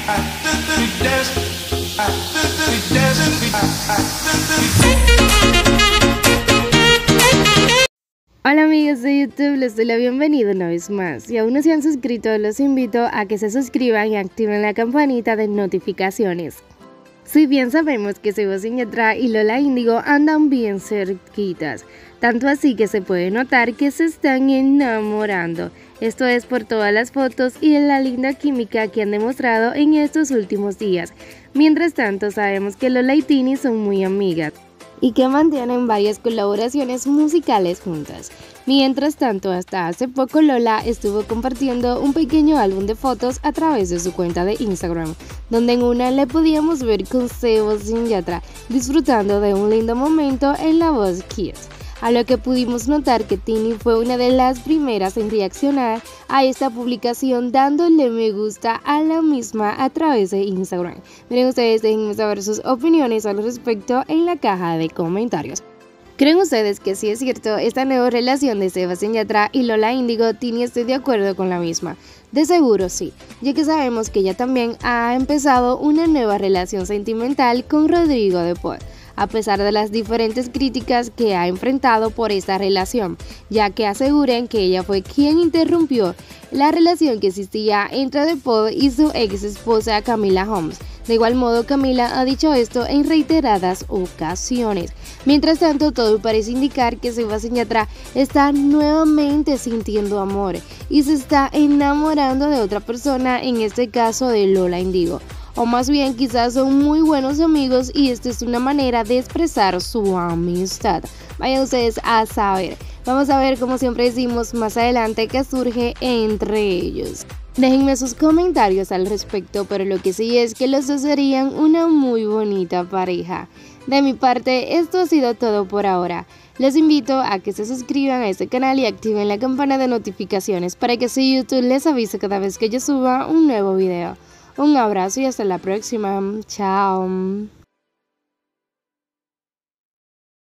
Hola amigos de YouTube, les doy la bienvenida una vez más. Si aún no se han suscrito, los invito a que se suscriban y activen la campanita de notificaciones. Si bien sabemos que Sebastián Yatra y Lola Índigo andan bien cerquitas, tanto así que se puede notar que se están enamorando. Esto es por todas las fotos y la linda química que han demostrado en estos últimos días. Mientras tanto, sabemos que Lola y Tini son muy amigas y que mantienen varias colaboraciones musicales juntas. Mientras tanto, hasta hace poco Lola estuvo compartiendo un pequeño álbum de fotos a través de su cuenta de Instagram, donde en una le podíamos ver con Sebastián Yatra disfrutando de un lindo momento en la voz Kiss. A lo que pudimos notar que Tini fue una de las primeras en reaccionar a esta publicación dándole me gusta a la misma a través de Instagram. Miren ustedes, déjenme saber sus opiniones al respecto en la caja de comentarios. ¿Creen ustedes que sí es cierto esta nueva relación de Sebastián Yatra y Lola Índigo? Tini, estoy de acuerdo con la misma. De seguro sí, ya que sabemos que ella también ha empezado una nueva relación sentimental con Rodrigo de Paul, a pesar de las diferentes críticas que ha enfrentado por esta relación, ya que aseguran que ella fue quien interrumpió la relación que existía entre De Paul y su ex esposa Camila Holmes. De igual modo, Camila ha dicho esto en reiteradas ocasiones. Mientras tanto, todo parece indicar que Sebastián Yatra está nuevamente sintiendo amor y se está enamorando de otra persona, en este caso de Lola Índigo. O más bien quizás son muy buenos amigos y esta es una manera de expresar su amistad. Vayan ustedes a saber. Vamos a ver, como siempre decimos, más adelante qué surge entre ellos. Déjenme sus comentarios al respecto, pero lo que sí es que los dos serían una muy bonita pareja. De mi parte, esto ha sido todo por ahora. Les invito a que se suscriban a este canal y activen la campana de notificaciones para que así YouTube les avise cada vez que yo suba un nuevo video. Un abrazo y hasta la próxima. Chao.